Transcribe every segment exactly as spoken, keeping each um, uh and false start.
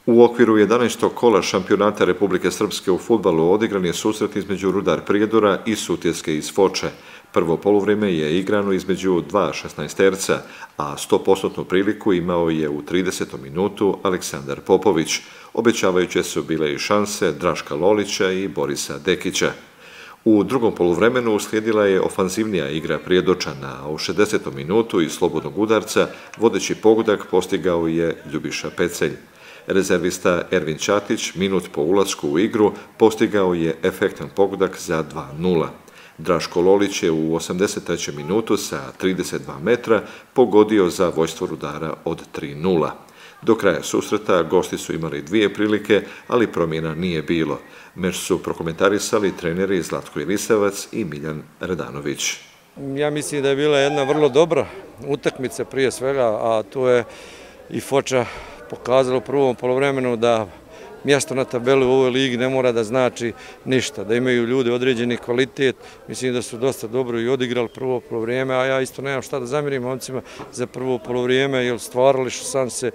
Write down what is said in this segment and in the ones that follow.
U okviru jedanaestog kola šampionata Republike Srpske u fudbalu odigran je susret između Rudar Prijedora i Sutjeske iz Foče. Prvo poluvrijeme je igrano između dva šesnaesterca, a sto posto priliku imao je u tridesetom minutu Aleksandar Popović. Obećavajuće su bile i šanse Draška Lolića i Borisa Dekića. U drugom poluvremenu uslijedila je ofanzivnija igra Prijedočana, a u šezdesetom minutu iz slobodnog udarca vodeći pogodak postigao je Ljubiša Pecelj. Rezervista Ervin Ćatić minut po ulasku u igru postigao je efektan pogodak za dva nula. Draško Lolić je u osamdeset trećem minutu sa trideset dva metra pogodio za vojstvo Rudara od tri nula. Do kraja susreta gosti su imali dvije prilike, ali promjena nije bilo. Meč su prokomentarisali treneri Zlatko Ilisavac i Miljan Redanović. Ja mislim da je bila jedna vrlo dobra utakmica prije svega, a tu je i Foča pokazala u prvom poluvremenu da mjesto na tabeli u ovoj ligi ne mora da znači ništa, da imaju ljudi određeni kvalitet. Mislim da su dosta dobro i odigrali prvo polovrijeme, a ja isto nemam šta da zamjerim momcima za prvo polovrijeme, jer stvarali su šanse,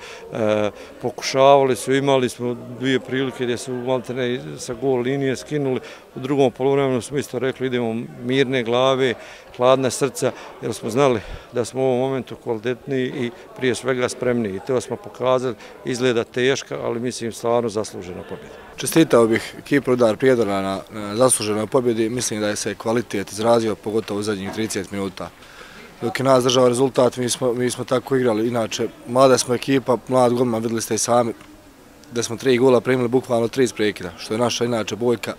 pokušavali su, imali smo dvije prilike gdje su maltene sa gol linije skinuli. U drugom poluvremenu smo isto rekli idemo mirne glave, hladna srca, jer smo znali da smo u ovom momentu kvalitetniji i prije svega spremniji. I to smo pokazali, izgleda teška, ali mislim stvarno zaslužena pobjeda. Čestitao bih ekipu Rudar Prijedora na zasluženoj pobjedi. Mislim da je se kvalitet izrazio, pogotovo u zadnjih trideset minuta. Dok je nas držao rezultat, mi smo, mi smo tako igrali. Inače, mlada smo ekipa, mlad golman, vidjeli ste i sami da smo tri gola primili bukvalno tri iz prekida, što je naša inače bojka.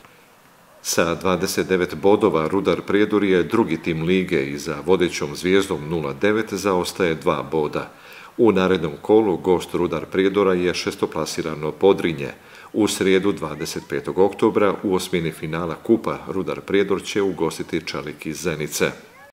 Sa dvadeset devet bodova Rudar Prijedor je drugi tim lige i za vodećom Zvijezdom nula devet zaostaje dva boda. U narednom kolu gost Rudar Prijedora je šestoplasirano Podrinje. U srijedu dvadeset petog oktobra u osmini finala Kupa Rudar Prijedor će ugostiti Čelik iz Zenice.